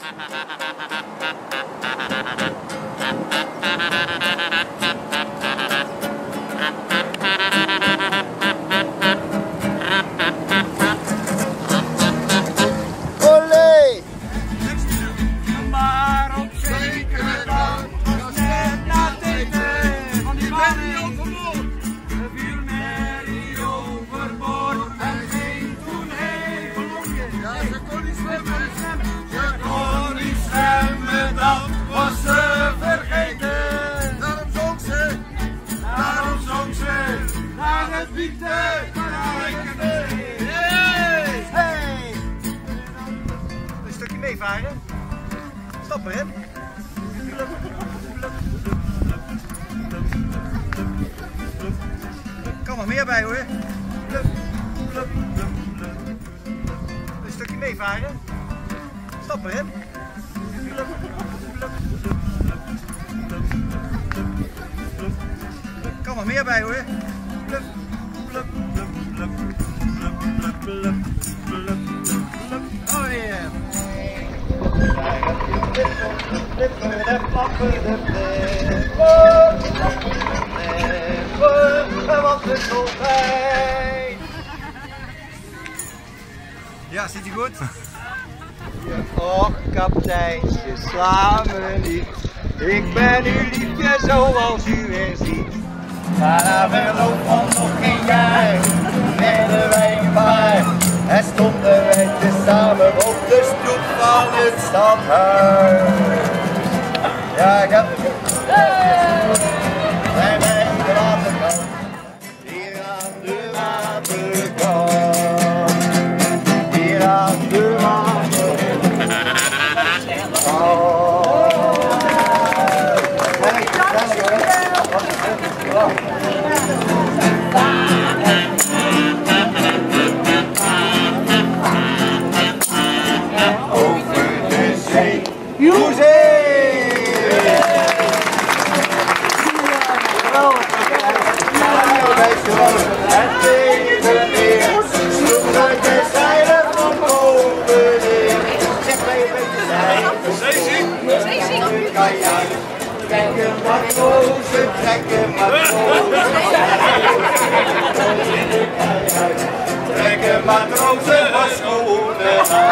Meevaren. Stap erin. Kan nog meer bij hoor. Een stukje meevaren. Stap erin. Kan nog meer bij hoor. Oh yeah. Ja, zit hij goed? Och, kapiteintje, sla me niet. Ik ben uw liefje zoals u weer ziet. Maar na verloop van nog geen jaar werden wij een paar. En stonden wij tezamen op de stoep van het stadhuis. Ja, ik heb het. Wij bij de waterkant. Hier aan de waterkant. Hier aan de waterkant. Trekken matrozen, trekken matrozen van schoenen.